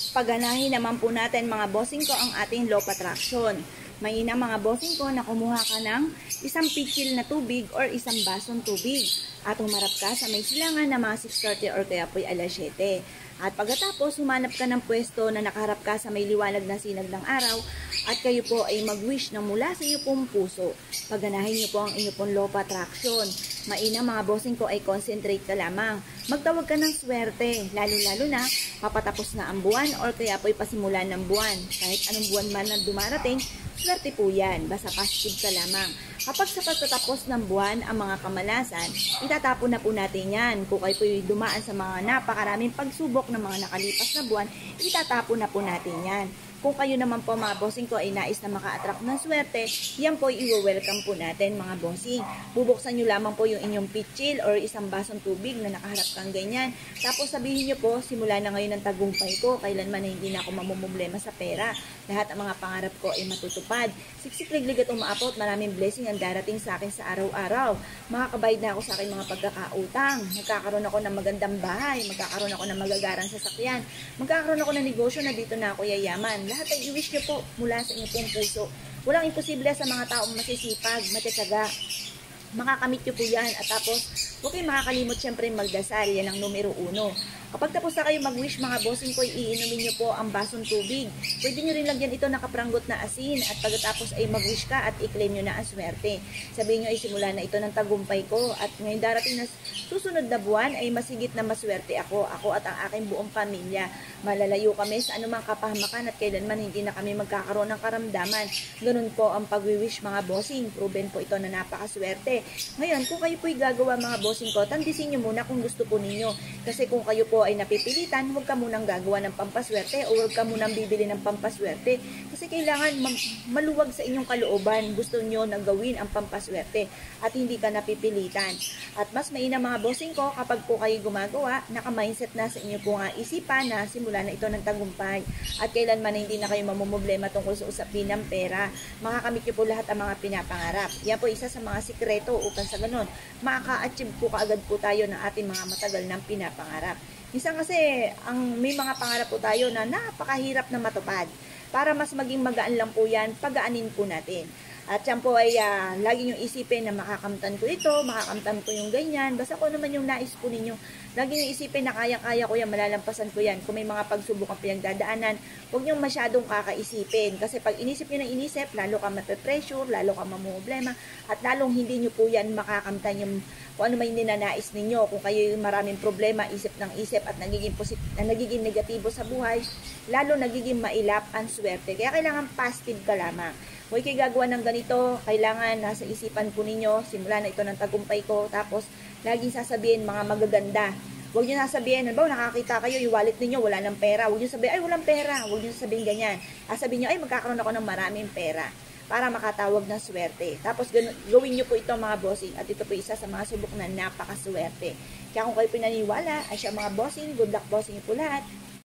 Paganahin naman po natin mga bossing ko ang ating law of attraction. Mainam mga bossing ko na kumuha ka ng isang pitchil na tubig or isang basong tubig at humarap ka sa may silangan na mga 6:30 or kaya po'y alas 7. At pagkatapos humanap ka ng pwesto na nakaharap ka sa may liwanag na sinag ng araw at kayo po ay mag-wish ng mula sa inyo pong puso. Paganahin niyo po ang inyo pong law of attraction. Mainam mga bossing ko ay concentrate ka lamang. Magtawag ka ng swerte, lalo-lalo na papatapos na ang buwan or kaya po'y pasimulan ng buwan. Kahit anong buwan man na dumarating, swerte po yan, basta positive ka lamang. Kapag sa pagtatapos ng buwan ang mga kamalasan, itatapon na po natin yan. Kung kayo po'y dumaan sa mga napakaraming pagsubok ng mga nakalipas na buwan, itatapon na po natin yan. Kung kayo naman po mga bossing ko ay nais na maka-attract ng swerte, yan po i-welcome po natin mga bossing. Bubuksan nyo lamang po yung inyong pitchil or isang basong tubig na nakaharap kang ganyan. Tapos sabihin nyo po, simula na ngayon ang tagumpay ko, kailanman na hindi na ako mamumblema sa pera. Lahat ang mga pangarap ko ay matutupad. Siksik-liglig at umaapot, maraming blessing ang darating sa akin sa araw-araw. Makakabayad na ako sa aking mga pagkakautang. Magkakaroon ako ng magandang bahay, magkakaroon ako ng magagarang sasakyan, magkakaroon ako ng negosyo na dito na ako yayaman. Lahat ay i-wish nyo po mula sa inyong pong puso. Walang imposible sa mga taong masisipag, matyaga. Makakamit nyo po yan. At tapos, huwag kayong makakalimot syempre magdasal. Yan ang numero 1. Kapag tapos na kayo mag-wish mga bossing ko, iinumin nyo po ang basong tubig. Pwede nyo rin lagyan ito nakaprangot na asin. At pagkatapos ay mag-wish ka at i-claim nyo na ang swerte. Sabihin nyo ay simula na ito ng tagumpay ko. At ngayon darating na susunod na buwan ay masigit na maswerte ako. Ako at ang aking buong pamilya. Malalayo kami sa anumang kapahamakan at kailanman hindi na kami magkakaroon ng karamdaman. Ganun po ang pag-wish mga bossing. Proven po ito na napakaswerte. Ngayon, kung kayo po'y gagawa mga bossing ko, tandisin nyo muna kung gusto po ninyo. Kasi kung kayo po ay napipilitan, huwag ka munang gagawa ng pampaswerte o huwag ka munang bibili ng pampaswerte. Kasi kailangan maluwag sa inyong kalooban. Gusto nyo na gawin ang pampaswerte at hindi ka napipilitan. At mas mainam mga bossing ko, kapag po kayo gumagawa, naka-mindset na sa inyo po nga isipan na simula na ito ng tagumpay. At kailanman na hindi na kayo mamumblema tungkol sa usapin ng pera. Makakamit nyo po lahat ang mga pinapangarap. Yan po isa sa mga sikreto upang sa ganun, makaka-achieve po kaagad po tayo ng ating mga matagal ng pinapangarap. Minsan kasi, may mga pangarap po tayo na napakahirap na matupad. Para mas maging magaan lang po yan, pagaanin po natin. At yan po ay lagi nyo isipin na makakamtan ko ito, makakamtan ko yung ganyan. Basta kung naman yung nais po ninyo, lagi nyo isipin na kaya-kaya ko yan, malalampasan ko yan. Kung may mga pagsubok ang pinagdadaanan, huwag nyo masyadong kakaisipin. Kasi pag inisip nyo na inisip, lalo ka mape-pressure, lalo ka mamumblema, at lalong hindi nyo po yan makakamtan yung kung ano may ninanais ninyo. Kung kayo yung maraming problema, isip ng isip at nagiging negatibo sa buhay, lalo nagiging mailap ang swerte. Kaya kailangan positive ka lamang. Huwag kayo gagawa ng ganito, kailangan nasa isipan po ninyo, simula na ito ng tagumpay ko, tapos laging sasabihin mga magaganda. Huwag nyo sasabihin, nakakita kayo, yung wallet ninyo, wala ng pera. Huwag nyo sabihin, ay walang pera. Huwag nyo sabihin ganyan. Sabihin nyo, ay magkakaroon ako ng maraming pera para makatawag ng swerte. Tapos gawin nyo po ito mga bossing, at ito po isa sa mga subok na napakaswerte. Kaya kung kayo pinaniwala, ay siya mga bossing, good luck bossing po lahat.